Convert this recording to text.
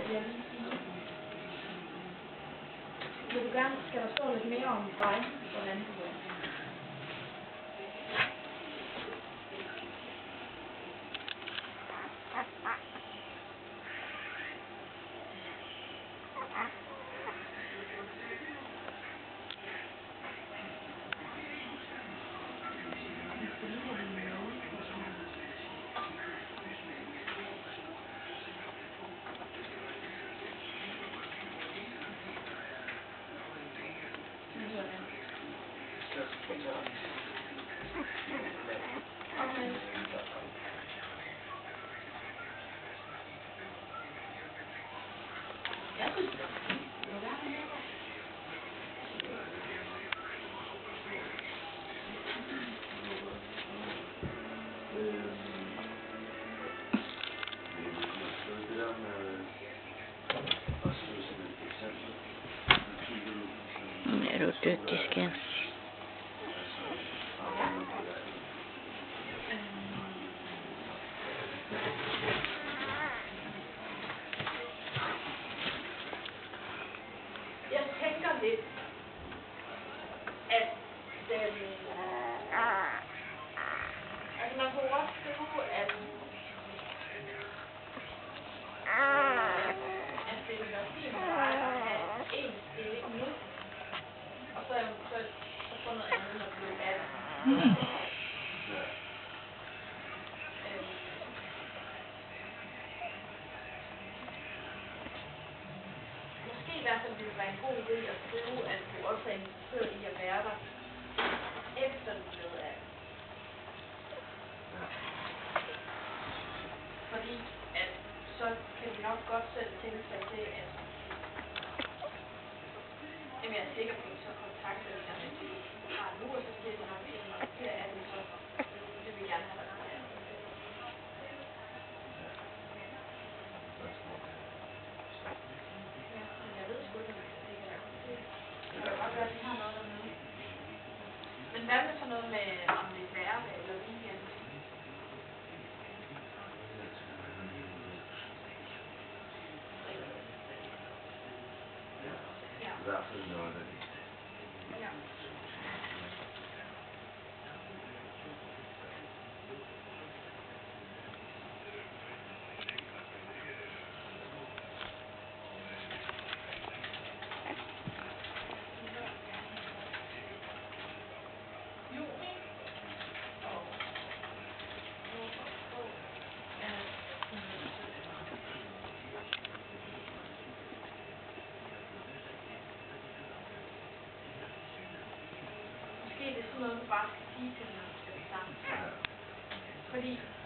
jeg lige sige. Vil du gerne, skal der stå lidt mere om dig, hvordan du er? Er du dygtig, skat? Jeg tænker lidt, at altså man kunne godt skrive, at det ville være fint for dig at have en stilling nu, og så eventuelt få noget andet, når du bliver 18. Måske i hvert fald ville det være en god idé at skrive, at du også er interesseret i at være der, efter du er blevet 18. Fordi at så kan vi nok godt selv tænke sig til, at jamen jeg er sikker på, at så kontakter vi dig med det, du har nu, og så siger de nok til, når du bliver 18, så det vil vi gerne have dig til 18. Ja, men jeg ved sgu ikke, om det kan være det. Det kan godt være, at de har noget dernede. Men hvad med sådan noget med, om det er hverdag eller weekend? Ja. I hvert fald noget af det. Ja. Juni. Måske det er sådan noget, du bare skal sige til dem, når du skal bestemme. Fordi